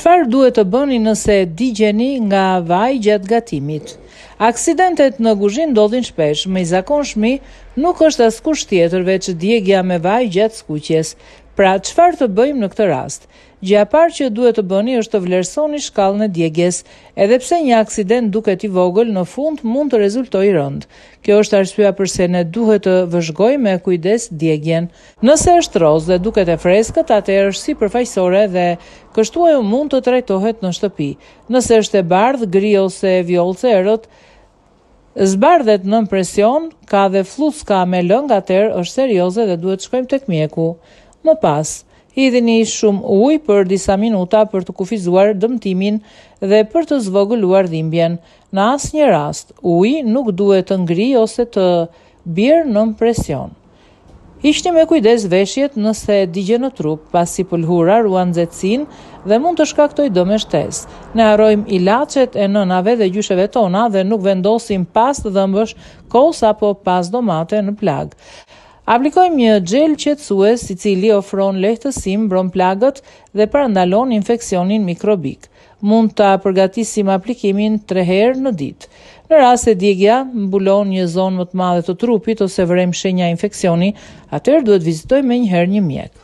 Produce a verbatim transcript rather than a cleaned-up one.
Çfarë duhet të bëni nëse digjeni nga vaj gjatë gatimit? Aksidentet në kuzhinë ndodhin shpesh, me i zakonshmi nuk është askush tjetër veç djegja me vaj gjatë skuqjes. Pra, çfarë të bëjmë në këtë rast? Gjëja e parë që duhet të bëni është të vlerësoni shkallën e djegjes, edhe pse një aksident duket i vogël, në fund mund të rezultojë rënd. Kjo është arsyeja pse ne duhet të vëzhgojmë me kujdes djegjen. Nëse është rozë dhe duket e freskët, atëherë është sipërfaqësore dhe kështu ajo mund të trajtohet në shtëpi. Nëse është e bardhë, gri ose vjollce errët, zbardhet nën presion, ka dhe flluska me lëng, atëherë është serioze dhe duhet të shkojmë tek mjeku. Më pas, hidhini shumë ujë për disa minuta për të kufizuar dëmtimin dhe për të zvogëluar dhimbjen. Në asnjë rast, uji nuk duhet të ngrijë ose të bjerë nën presion. Hiqni me kujdes veshjet nëse digjen në trup, pasi pëlhura ruan nxehtësinë dhe mund të shkaktojë dëm e shtesë. Ne harrojmë ilaçet e nënave dhe gjysheve tona dhe nuk vendosim pastë dhëmbësh, kos apo pastë domate në plag. Aplikojmë një xhel qetësues i cili ofron lehtësim, mbron plagët dhe parandalon infeksionin mikrobik. Mund ta përgatisim aplikimin tre herë në ditë. Në rast se djegja mbulon një zonë më të madhe të trupit ose vërejmë shenja infeksioni, atëherë duhet vizitojmë menjëherë një mjek.